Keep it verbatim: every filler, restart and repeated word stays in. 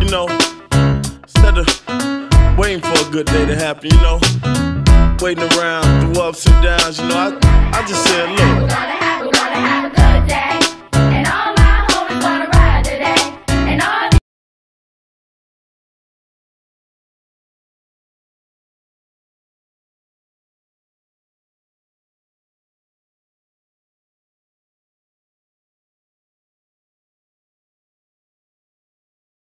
you know, instead of waiting for a good day to happen, you know, waiting around through ups and downs, you know, I, I just said, look,